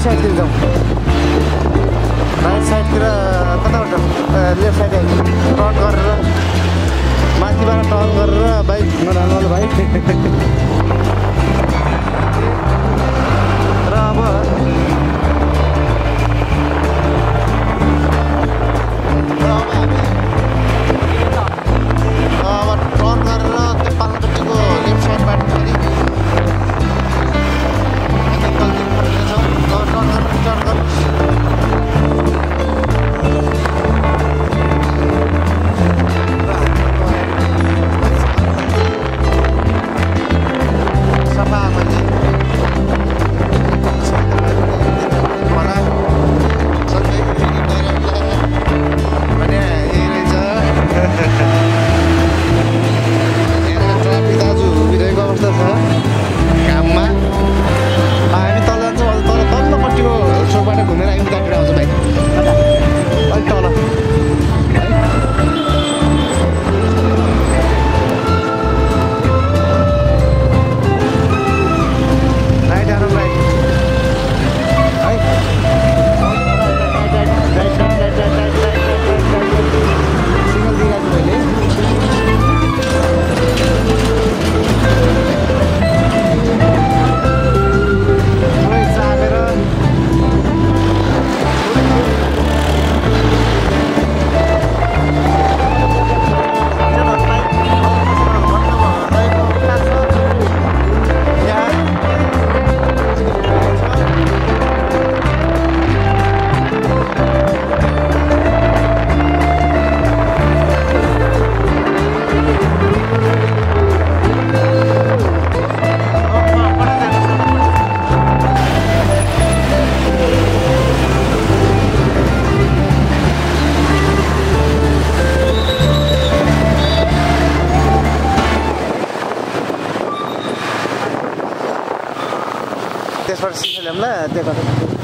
साइडतिर जाउँ राइट साइडतिर कताबाट लेफ्ट साइड टर्न गरेर माथिबाट टर्न गरेर बाइक घुम्न जानु होला भाइ र अब टर्न गरेर त्यो पाल्लोपट्टिको लेफ्ट साइडबाट फेरि त्यसबाट सिक्न ल्याउँला त्यो